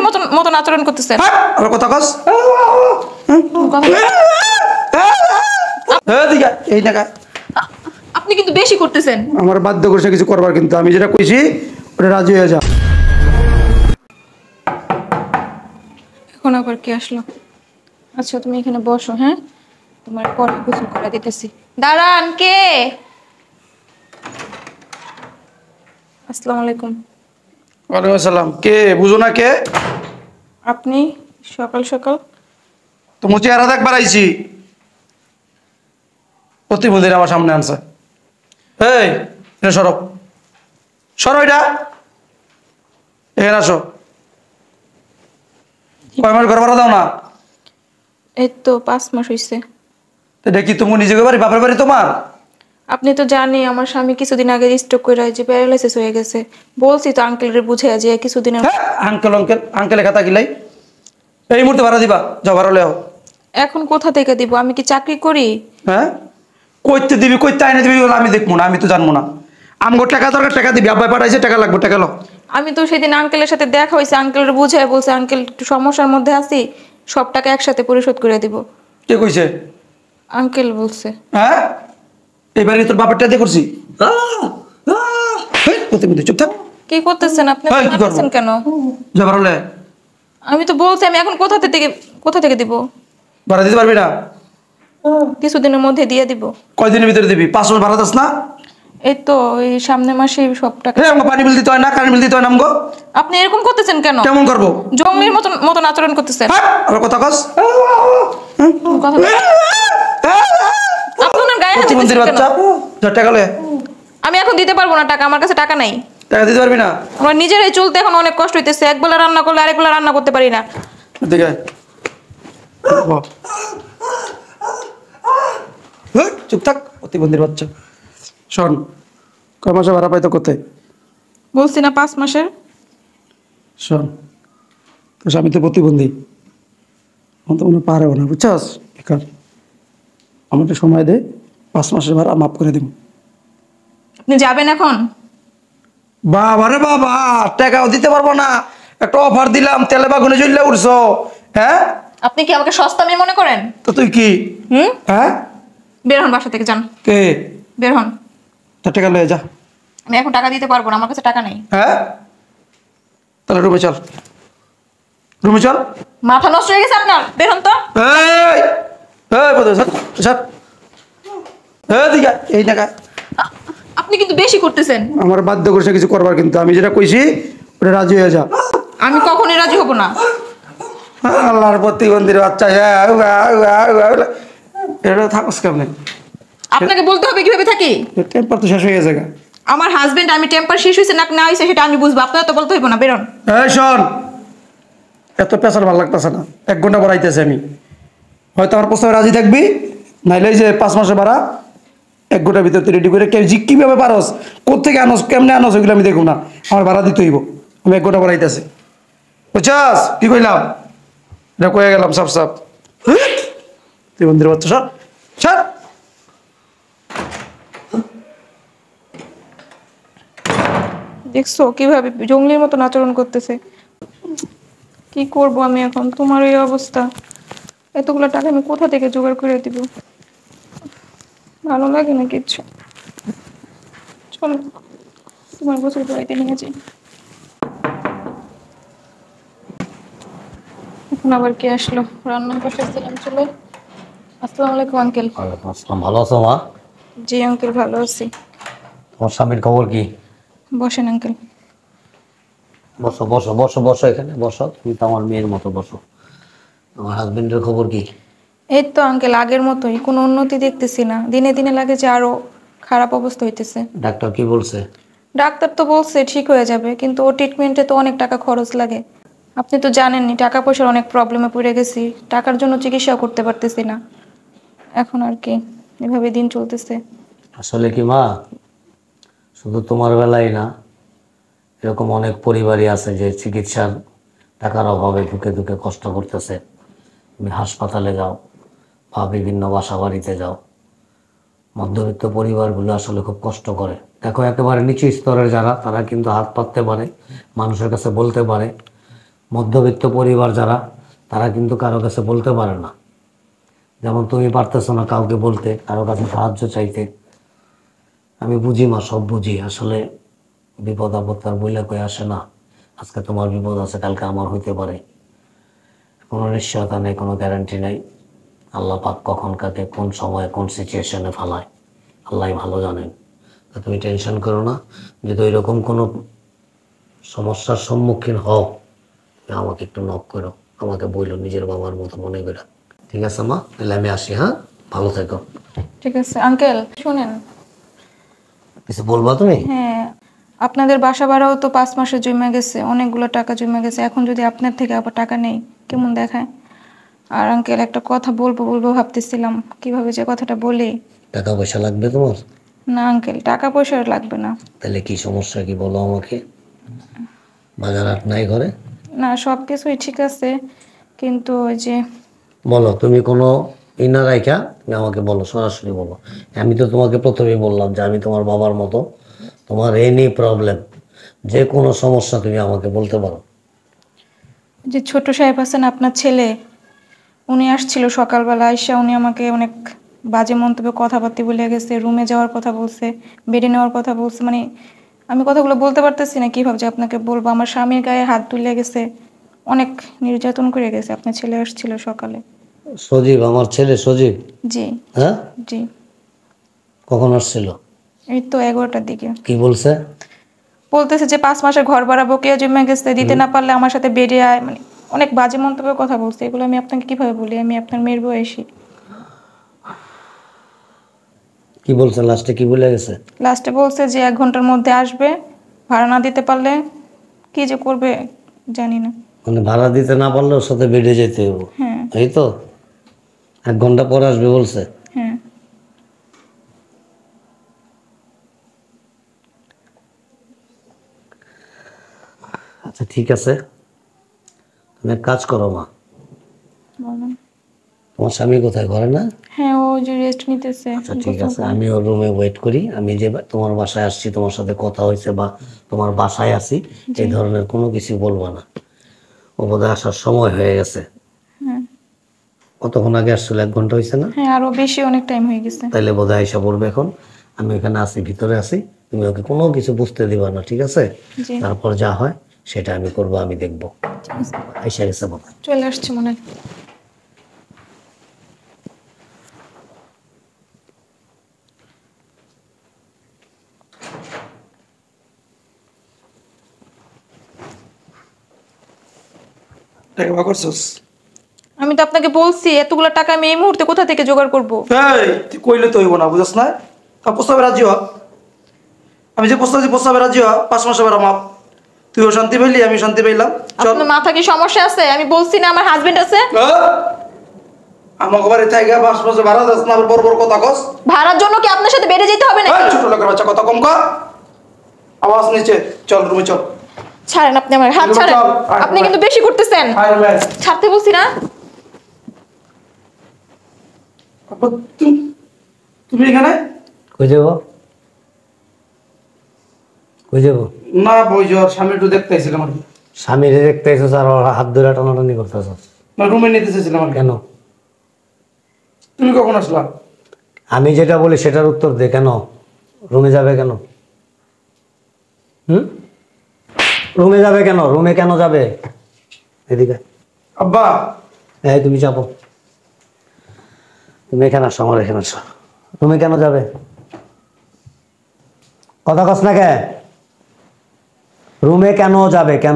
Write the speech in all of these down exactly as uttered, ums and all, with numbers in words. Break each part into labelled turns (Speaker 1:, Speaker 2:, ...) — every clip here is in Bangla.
Speaker 1: মতন মতন আচরণ করতেছেন?
Speaker 2: আর কথা কস এই টাকা
Speaker 1: আপনি কিন্তু বেশি করতেছেন।
Speaker 2: আমার বাধ্য করছে কিছু করবার, কিন্তু আমি যেটা কইছি ওটা রাজি হয়ে যা।
Speaker 1: এখন আবার কি আসলো? আচ্ছা তুমি এখানে বসো, হ্যাঁ তোমার পরে গোসল করে দিতেছি। দাঁড়ান, কে? আসসালামু আলাইকুম।
Speaker 2: ওয়ালাইকুম আসসালাম। কে বুঝো না কে?
Speaker 1: আপনি সকাল সকাল
Speaker 2: তোমার চেহারা দেখ বাড়াইছি, প্রতিবন্ধীর আমার সামনে আনছে। এই এটা সরো সরো, এটা এখানে আসো। কয় মাস ঘর ভাড়া দাও না?
Speaker 1: এই তো পাঁচ মাস হয়েছে।
Speaker 2: দেখি তুমি নিজেকে বাড়ি বাপের বাড়ি তোমার?
Speaker 1: আপনি তো জানি আমার স্বামী কিছুদিন আগে স্ট্রোক করে যে প্যারালাইসিস হয়ে গেছে। বলছি তো আঙ্কেলের বুঝে যে কিছুদিন।
Speaker 2: আঙ্কেল আঙ্কেল আঙ্কেলে খাতা গিলাই এই মুহূর্তে ভাড়া দিবা, যাও ভাড়া লেও।
Speaker 1: এখন কোথা থেকে দিব? আমি কি চাকরি করি?
Speaker 2: হ্যাঁ কইতে দিবি, কইতে আইনে দিবি আমি দেখবো না, আমি তো জানবো না। আমগো টাকা দরকার, টাকা দিবি। আব্বাই পাঠাইছে, টাকা লাগবে, টাকা লো।
Speaker 1: আমি তো সেদিন আঙ্কেলের সাথে দেখা হয়েছে, আঙ্কেলের বুঝায় বলছে আঙ্কেল একটু সমস্যার মধ্যে আছি, সব টাকা একসাথে পরিশোধ করে দিব।
Speaker 2: কে কইছে?
Speaker 1: আঙ্কেল বলছে।
Speaker 2: হ্যাঁ এবারে তোর বাপেরটা দিয়ে করছি। প্রতিবন্ধী চুপ থাক।
Speaker 1: কি করতেছেন আপনি?
Speaker 2: এই, কি করবো?
Speaker 1: মারতেছেন কেন?
Speaker 2: যা ভাড়া লে।
Speaker 1: আমি তো বলছি আমি এখন কোথা থেকে কোথা থেকে দিব?
Speaker 2: ভাড়া দিতে পারবি না?
Speaker 1: কিছুদিনের মধ্যে দিয়ে দিব।
Speaker 2: কয়দিনের ভিতরে দিবি? পাঁচ মাস ভাড়া দাস না?
Speaker 1: এই তো এই সামনে মাসে সব টাকা।
Speaker 2: হ্যাঁ আমাকে পানি বিল দিতে হয় না, কারেন্ট বিল দিতে হয় না আমগো?
Speaker 1: আপনি এরকম করতেছেন কেন?
Speaker 2: কেমন করবো?
Speaker 1: জঙ্গলির মতন মতন আচরণ করতেছেন।
Speaker 2: আর কথা কস
Speaker 1: কথা বল- আপনি ওনার গায়ে হাত
Speaker 2: প্রতিবন্ধীর
Speaker 1: দিতেছেন কেন?
Speaker 2: বাচ্চা, যা টাকা লে।
Speaker 1: আমি এখন দিতে পারবো না টাকা, আমার কাছে টাকা নাই।
Speaker 2: টাকা দিতে পারবি না?
Speaker 1: আমার নিজেরাই চলতে এখন অনেক কষ্ট হইতেছে, একবেলা রান্না করলে আরেকবেলা রান্না করতে পারি না।
Speaker 2: এদিকে আয়। বাহ। হেই, চুপ থাক প্রতিবন্ধীর বাচ্চা। শোন, কয় মাসে ভাড়া পাইতো কোথায়?
Speaker 1: বলছি না পাঁচ মাসের।
Speaker 2: শোন, তোর স্বামী তো প্রতিবন্ধী, আমার তো মনে পারেও না, বুঝছস? বেকার আমাকে সময় দে, পাঁচ মাসের ভাড়া মাফ করে দিব।
Speaker 1: আপনি যাবেন এখন?
Speaker 2: বাবা রে বাবা, টাকাও দিতে পারবো না, একটা অফার দিলাম, তেলে বাগুনে জ্বললে উঠছো। হ্যাঁ
Speaker 1: আপনি কি আমাকে সস্তা মেয়ে মনে করেন?
Speaker 2: তো তুই কি?
Speaker 1: হুম,
Speaker 2: হ্যাঁ
Speaker 1: বের হন বাসা থেকে, যান
Speaker 2: কে?
Speaker 1: বের হন।
Speaker 2: তোর টাকা লয়ে যা।
Speaker 1: আমি এখন টাকা দিতে পারবো না, আমার কাছে টাকা নেই।
Speaker 2: হ্যাঁ তাহলে রুমে চল, রুমে চল।
Speaker 1: মাথা নষ্ট হয়ে গেছে আপনার, বের হন তো।
Speaker 2: এই এই বদে সর সর, এই দিকে এই টাকা।
Speaker 1: আ- আপনি কিন্তু বেশি করতেছেন।
Speaker 2: আমার বাধ্য করছে কিছু করবার, কিন্তু আমি যেটা কইছি ওটা রাজি হয়ে যা।
Speaker 1: আমি কখনই রাজি হব না।
Speaker 2: আল্লাহর প্রতিবন্ধীর বাচ্চা, এটা থাকস কেমনে?
Speaker 1: আপনাকে বলতে হবে কিভাবে থাকি।
Speaker 2: টেম্পার তো শেষ হয়ে গেছে গা।
Speaker 1: আমার হাজবেন্ড, আমি টেম্পার শেষ হয়েছে না না হয়েছে সেটা আমি বুঝবো, আপনারা তো বলতে হইব না। বেরোন।
Speaker 2: এই শোন, এত পেশার ভালো লাগতেছে না, এক ঘন্টা পড়াইতেছে। আমি হয়তো আমার প্রস্তাবে রাজি থাকবি, নাইলে এই যে পাঁচ মাসে ভাড়া এক ঘন্টার ভিতরে তুই রেডি করে কে জি কীভাবে পারস, কোথেকে আনস, কেমনে আনস, ওইগুলো আমি দেখব না। আমার ভাড়া দিতে হইব, আমি এক ঘন্টা পড়াইতেছি। বুঝছস কি কইলাম? এটা কয়ে গেলাম সাপ সাপ। তুই বন্ধুর বাচ্চা, সর সর।
Speaker 1: দেখছো কিভাবে জঙ্গলির মতন আচরণ করতেছে? কি করব আমি এখন, তোমার এই অবস্থা, এতগুলো টাকা আমি কোথা থেকে জোগাড় করে দিব? ভালো লাগে না কিচ্ছু। চলো তোমার গোসল করাইতে নিয়ে যাই। এখন আবার কে আসলো? রান্না বসাইছিলাম, চলো। আসসালামু আলাইকুম আঙ্কেল।
Speaker 3: ওয়ালাইকুম আসসালাম। ভালো আছো মা?
Speaker 1: জি আঙ্কেল, ভালো আছি।
Speaker 3: তোমার স্বামীর খবর কি?
Speaker 1: বসেন আঙ্কেল।
Speaker 3: বসো বসো বসো বসো, এখানে বসো, তুমি তো আমার মেয়ের মতো, বসো। আমার হাজবেন্ডের খবর কি?
Speaker 1: এই তো আঙ্কেল আগের মতোই, কোনো উন্নতি দেখতেছি না, দিনে দিনে লাগে যে আরো খারাপ অবস্থা হইতেছে।
Speaker 3: ডাক্তার কি বলছে?
Speaker 1: ডাক্তার তো বলছে ঠিক হয়ে যাবে, কিন্তু ও ট্রিটমেন্টে তো অনেক টাকা খরচ লাগে। আপনি তো জানেননি টাকা পয়সার অনেক প্রবলেমে পড়ে গেছি, টাকার জন্য চিকিৎসাও করতে পারতেছি না। এখন আর কি এভাবে দিন চলতেছে।
Speaker 3: আসলে কি মা, শুধু তোমার বেলায় না, এরকম অনেক পরিবারই আছে যে চিকিৎসার টাকার অভাবে ধুকে ধুকে কষ্ট করতেছে। তুমি হাসপাতালে যাও বা বিভিন্ন বাসা বাড়িতে যাও, মধ্যবিত্ত পরিবারগুলো আসলে খুব কষ্ট করে। দেখো একেবারে নিচু স্তরের যারা, তারা কিন্তু হাত পাততে পারে, মানুষের কাছে বলতে পারে, মধ্যবিত্ত পরিবার যারা, তারা কিন্তু কারো কাছে বলতে পারে না। যেমন তুমি পারতেছো না কাউকে বলতে, কারো কাছে সাহায্য চাইতে। আমি বুঝি মা, সব বুঝি। আসলে বিপদ আপদ তার বইলে কয়ে আসে না। আজকে তোমার বিপদ আছে, কালকে আমার হইতে পারে। কোনো নিশ্চয়তা নেই, কোনো গ্যারান্টি নেই। আল্লাহ পাক কখন কাকে কোন সময়ে কোন সিচুয়েশনে ফালায় আল্লাহ ভালো জানেন। তা তুমি টেনশন করো না। যদি ওইরকম কোনো সমস্যার সম্মুখীন হও, তুমি আমাকে একটু নক করো, আমাকে বইলো নিজের বাবার মতো মনে করে। ঠিক আছে মা, তাহলে আমি আসি। হ্যাঁ, ভালো থেকো।
Speaker 1: ঠিক আছে আঙ্কেল, শুনেন।
Speaker 3: কিছু বলবা তুমি?
Speaker 1: হ্যাঁ, আপনাদের বাসা ভাড়াও তো পাঁচ মাসে জমে গেছে, অনেকগুলো টাকা জমে গেছে। এখন যদি আপনার থেকে আবার টাকা নেই, কেমন দেখায়? আর আঙ্কেল, একটা কথা বলবো বলবো ভাবতেছিলাম, কিভাবে যে কথাটা বলি।
Speaker 3: টাকা পয়সা লাগবে তোমার?
Speaker 1: না আঙ্কেল, টাকা পয়সা আর লাগবে না।
Speaker 3: তাহলে কি সমস্যা, কি বলো আমাকে। বাজার হাট নাই ঘরে?
Speaker 1: না, সব কিছুই ঠিক আছে, কিন্তু ওই যে
Speaker 3: বলো, তুমি কোনো ইনা রাইখা তুমি আমাকে বলো, সরাসরি বলো। আমি তো তোমাকে প্রথমেই বললাম যে আমি তোমার বাবার মতো। তোমার এনি প্রবলেম, যে কোনো সমস্যা তুমি আমাকে বলতে পারো।
Speaker 1: যে ছোট সাহেব আছেন আপনার ছেলে, উনি আসছিল সকালবেলা, আইসা উনি আমাকে অনেক বাজে মন্তব্য কথাবার্তা বলে গেছে, রুমে যাওয়ার কথা বলছে, বেডে নেওয়ার কথা বলছে। মানে আমি কথাগুলো বলতে পারতেছি না, কীভাবে যে আপনাকে বলবো। আমার স্বামীর গায়ে হাত তুলে গেছে, অনেক নির্যাতন করে গেছে। আপনার ছেলে আসছিল সকালে।
Speaker 3: সজীব, আমার ছেলে সজীব?
Speaker 1: জি
Speaker 3: হ্যাঁ,
Speaker 1: জি,
Speaker 3: কখন আসছিল?
Speaker 1: এই তো এগারোটার দিকে।
Speaker 3: কি বলছে?
Speaker 1: বলতেছে যে পাঁচ মাসে ঘর ভাড়া বকেয়া জমে গেছে, দিতে না পারলে আমার সাথে বেডে আয়। মানে অনেক বাজে মন্তব্যের কথা বলছে। এগুলো আমি আপনাকে কিভাবে বলি? আমি আপনার মেয়ের বয়সী।
Speaker 3: কি বলছে লাস্টে, কি বলে গেছে?
Speaker 1: লাস্টে বলছে যে এক ঘন্টার মধ্যে আসবে, ভাড়া না দিতে পারলে কি যে করবে জানি না।
Speaker 3: মানে ভাড়া দিতে না পারলে ওর সাথে বেড়ে যেতে হবে,
Speaker 1: হ্যাঁ
Speaker 3: এই তো? এক ঘন্টা পরে আসবে বলছে?
Speaker 1: হ্যাঁ।
Speaker 3: আচ্ছা ঠিক আছে, তুমি এক কাজ করো মা।
Speaker 1: বলেন।
Speaker 3: তোমার স্বামী কোথায়, ঘরে না?
Speaker 1: হ্যাঁ, ও যে রেস্ট নিতেছে।
Speaker 3: আচ্ছা ঠিক আছে, আমি ওর রুমে ওয়েট করি। আমি যে বা- তোমার বাসায় আসছি, তোমার সাথে কথা হয়েছে বা তোমার বাসায় আসি, এই ধরনের কোনো কিছু বলবো না। ও বোধহয় আসার সময় হয়ে গেছে।
Speaker 1: হ্যাঁ
Speaker 3: কতক্ষণ আগে আসছিল? এক ঘন্টা হয়েছে না?
Speaker 1: হ্যাঁ, আরো বেশি অনেক টাইম হয়ে গেছে।
Speaker 3: তাইলে বোধহয় আইসা পড়বে এখন। আমি এখানে আসি, ভিতরে আসি। তুমি ওকে কোনো কিছু বুঝতে দিবা না, ঠিক আছে?
Speaker 1: জি
Speaker 3: তারপর যা হয় সেটা আমি করবো, আমি দেখবো।
Speaker 1: ঠিক আছে।
Speaker 3: আইসা গেছে বোধ হয়।
Speaker 1: চলে আসছে মনে হয়।
Speaker 2: টাকা বা করছস?
Speaker 1: আমি তো আপনাকে বলছি, এতগুলো টাকা আমি এই মুহূর্তে কোথা থেকে জোগাড় করব?
Speaker 2: এই তুই কইলে তো হইব না, বুঝছ না? তা প্রস্তাবে রাজি হ। আমি যে প্রস্তাব দিই, প্রস্তাবে রাজি হ। পাঁচ মাসে বেড়া মাপ। তুইও শান্তি পাইলি, আমি শান্তি পাইলাম। চল।
Speaker 1: আপনার মাথা কি সমস্যা আছে? আমি বলছি না আমার হাজবেন্ড আছে।
Speaker 2: আমাকে বাড়ি থেকে পাঁচ মাসে ভাড়া দাস না, আবার বড় বড় কথা কস।
Speaker 1: ভাড়ার জন্য কি আপনার সাথে বেড়ে যেতে হবে না?
Speaker 2: এই ছোট লোকের বাচ্চা, কথা কম কর। আওয়াজ নিচে। চল রুমে চল।
Speaker 1: ছাড়েন, আপনি আমার হাত
Speaker 2: চল,
Speaker 1: ছাড়েন।
Speaker 2: চল, আয়,
Speaker 1: আপনি
Speaker 2: আয়।
Speaker 1: কিন্তু বেশি করতেছেন।
Speaker 2: আয় রে।
Speaker 1: ছাড়তে বলছি না?
Speaker 2: আপা, তুম- তুমি এখানে?
Speaker 3: কই যাবো, কই যাবো?
Speaker 2: না বই যাওয়ার স্বামী একটু দেখতে আইছিলাম আর কি।
Speaker 3: স্বামীর দেখতে এসেছ আর ওর হাত ধরে টানাটানি করতেছ
Speaker 2: না, রুমে নিতে চাইছিলাম আর কি।
Speaker 3: কেন?
Speaker 2: তুমি কখন আসলা?
Speaker 3: আমি যেটা বলি সেটার উত্তর দে। কেন রুমে যাবে কেন? হুম, রুমে যাবে কেন? রুমে কেন যাবে? এদিকে
Speaker 2: আব্বা,
Speaker 3: এই তুমি যাবো, তুমি এখানে আসো, আমার এখানে আসো। রুমে কেন যাবে? কথা কস না কে? রুমে কেন যাবে, কেন?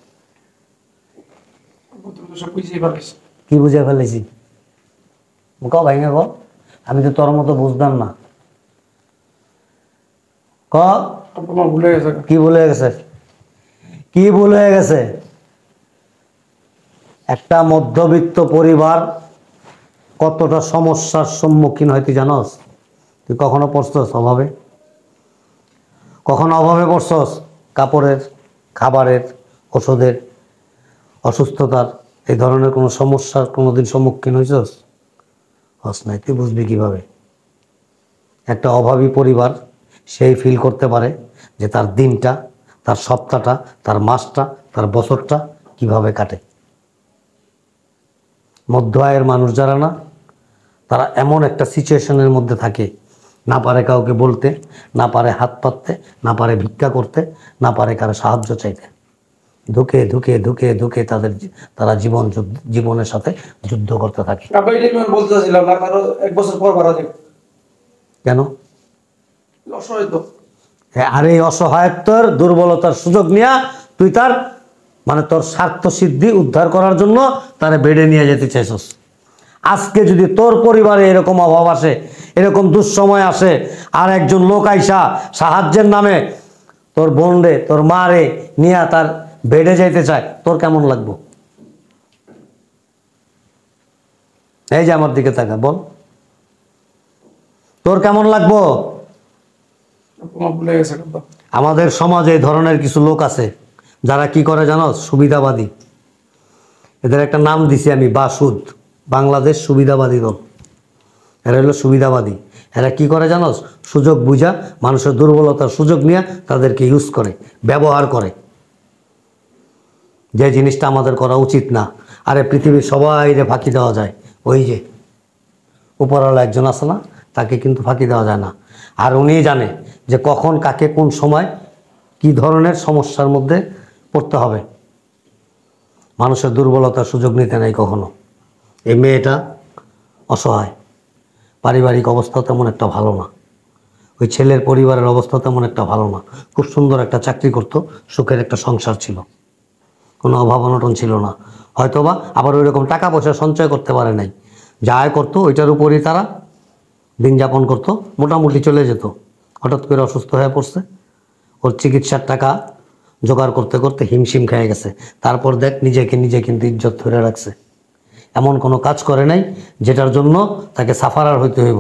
Speaker 2: তুমি তো সব বুঝেই পারিস।
Speaker 3: কি বুঝে ফেলেছি? ক ভাইঙ্গা ক, আমি তো তোর মতো বুঝতাম না। ক,
Speaker 2: আব্বা, আমার ভুলে গেছে।
Speaker 3: কি ভুল হয়ে গেছে? কি ভুল হয়ে গেছে? একটা মধ্যবিত্ত পরিবার কতটা সমস্যার সম্মুখীন হয় তুই জানোস? তুই কখনো পড়ছস অভাবে? কখনো অভাবে পড়ছস? কাপড়ের, খাবারের, ওষুধের, অসুস্থতার, এই ধরনের কোনো সমস্যার কোনোদিন সম্মুখীন হয়েছস? হস নাই, তুই বুঝবি কিভাবে? একটা অভাবী পরিবার সেই ফিল করতে পারে যে তার দিনটা, তার সপ্তাহটা, তার মাসটা, তার বছরটা কিভাবে কাটে। মধ্য আয়ের মানুষ যারা না, তারা এমন একটা সিচুয়েশনের মধ্যে থাকে, না পারে কাউকে বলতে, না পারে হাত পাততে, না পারে ভিক্ষা করতে, না পারে কারো সাহায্য চাইতে। ধুকে ধুকে ধুকে ধুকে তাদের জী- তারা জীবন যুদ্ধ- জীবনের সাথে যুদ্ধ করতে থাকে।
Speaker 2: আব্বা এটাই আমি বলতে চাচ্ছিলাম, না আরো এক বছর পর ভাড়া দেব।
Speaker 3: কেন?
Speaker 2: অসহায় তো।
Speaker 3: হ্যাঁ, আর এই অসহায়ত্বর দুর্বলতার সুযোগ নিয়ে তুই তার মানে তোর স্বার্থ সিদ্ধি উদ্ধার করার জন্য তারে বেডে নিয়ে যেতে চাইছস। আজকে যদি তোর পরিবারে এরকম অভাব আসে, এরকম দুঃসময় আসে, আর একজন লোক আইসা সাহায্যের নামে তোর বোনরে তোর মারে নিয়ে তার বেডে যাইতে চায়, তোর কেমন লাগবো? এই যে আমার দিকে তাকা, বল তোর কেমন লাগবো?
Speaker 2: আমার ভুলে গেছে আব্বা।
Speaker 3: আমাদের সমাজে এই ধরনের কিছু লোক আছে যারা কি করে জানো, সুবিধাবাদী। এদের একটা নাম দিছি আমি, বাসুদ, বাংলাদেশ সুবিধাবাদী দল। এরা হলো সুবিধাবাদী। এরা কি করে জানো, সুযোগ বুঝা মানুষের দুর্বলতার সুযোগ নিয়ে তাদেরকে ইউজ করে, ব্যবহার করে, যে জিনিসটা আমাদের করা উচিত না। আরে পৃথিবীর সবাইরে ফাঁকি দেওয়া যায়, ওই যে উপরওয়ালা একজন আছে না, তাকে কিন্তু ফাঁকি দেওয়া যায় না। আর উনিই জানে যে কখন কাকে কোন সময় কি ধরনের সমস্যার মধ্যে পড়তে হবে। মানুষের দুর্বলতার সুযোগ নিতে নাই কখনো। এই মেয়েটা অসহায়, পারিবারিক অবস্থা তেমন একটা ভালো না, ওই ছেলের পরিবারের অবস্থা তেমন একটা ভালো না। খুব সুন্দর একটা চাকরি করতো, সুখের একটা সংসার ছিল, কোনো অভাব অনটন ছিল না। হয়তোবা আবার ওই রকম টাকা পয়সা সঞ্চয় করতে পারে নাই, যা আয় করতো ওইটার উপরই তারা দিন যাপন করতো, মোটামুটি চলে যেত। হঠাৎ করে অসুস্থ হয়ে পড়ছে, ওর চিকিৎসার টাকা জোগাড় করতে করতে হিমশিম খেয়ে গেছে। তারপর দেখ নিজেকে নিজে কিন্তু ইজ্জত ধরে রাখছে, এমন কোনো কাজ করে নাই যেটার জন্য তাকে সাফারার হইতে হইব।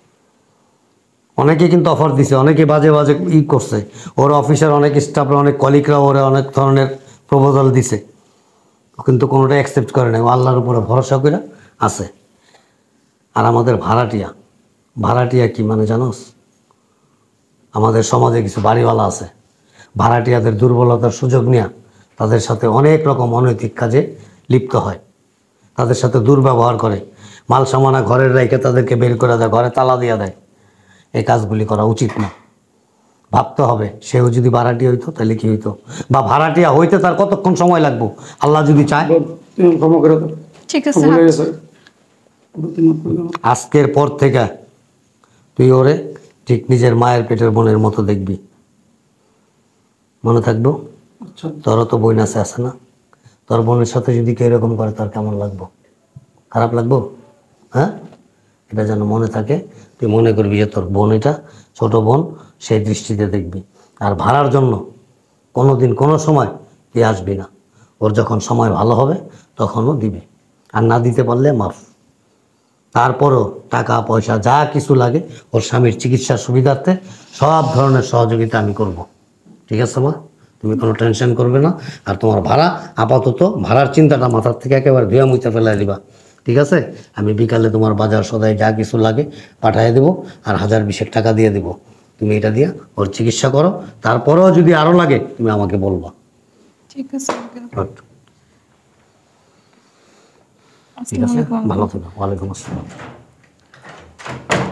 Speaker 3: অনেকে কিন্তু অফার দিছে, অনেকে বাজে বাজে ই করছে, ওর অফিসের অনেক স্টাফরা, অনেক কলিগরা ওরা অনেক ধরনের প্রপোজাল দিছে, ও কিন্তু কোনোটা অ্যাকসেপ্ট করে নাই, ও আল্লাহর উপরে ভরসা করে আছে। আর আমাদের ভাড়াটিয়া, ভাড়াটিয়া কি মানে জানোস, আমাদের সমাজে কিছু বাড়িওয়ালা আছে, ভাড়াটিয়াদের দুর্বলতার সুযোগ নিয়ে তাদের সাথে অনেক রকম অনৈতিক কাজে লিপ্ত হয়, তাদের সাথে দুর্ব্যবহার করে, মাল সামানা ঘরের রেখে তাদেরকে বের করে দেয়, ঘরে তালা দিয়ে দেয়। এই কাজগুলি করা উচিত না। ভাবতে হবে, সেও যদি ভাড়াটিয়া হইতো তাহলে কি হইতো, বা ভাড়াটিয়া হইতে তার কতক্ষণ সময় লাগবো আল্লাহ যদি চায়।
Speaker 2: তুমি ক্ষমা করে দাও,
Speaker 1: ঠিক আছে,
Speaker 2: ভুলে
Speaker 1: হাত-
Speaker 2: গেছে। তুমি মাফ করে দাও।
Speaker 3: আজকের পর থেকে তুই ওরে ঠিক নিজের মায়ের পেটের বোনের মতো দেখবি, মনে থাকবো।
Speaker 2: আচ্ছা
Speaker 3: তোরও তো বোন আছে, আছে না? তোর বোনের সাথে যদি কেউ এরকম করে তোর কেমন লাগবো? খারাপ লাগবো? হ্যাঁ, এটা যেন মনে থাকে। তুই মনে করবি যে তোর বোন এটা ছোট বোন, সেই দৃষ্টিতে দেখবি। আর ভাড়ার জন্য কোনো দিন কোনো সময় তুই আসবি না, ওর যখন সময় ভালো হবে তখনও দিবে, আর না দিতে পারলে মাফ। তারপরও টাকা পয়সা যা কিছু লাগে ওর স্বামীর চিকিৎসার সুবিধার্থে সব ধরনের সহযোগিতা আমি করব। ঠিক আছে মা, তুমি কোনো টেনশন করবে না। আর তোমার ভাড়া আপাতত, ভাড়ার চিন্তাটা মাথার থেকে একেবারে ধুয়ে মুছে ফেলে দিবা, ঠিক আছে? আমি বিকালে তোমার বাজার সদাই যা কিছু লাগে পাঠিয়ে দেবো, আর হাজার বিশেক টাকা দিয়ে দেবো। তুমি এটা দিয়ে ওর চিকিৎসা করো, তারপরেও যদি আরও লাগে তুমি আমাকে বলবা।
Speaker 1: ঠিক আছে,
Speaker 3: Good. ঠিক
Speaker 1: আসসালামু
Speaker 3: আছে,
Speaker 1: আলাইকুম।
Speaker 3: ভালো থেকো। ওয়ালাইকুম আসসালাম।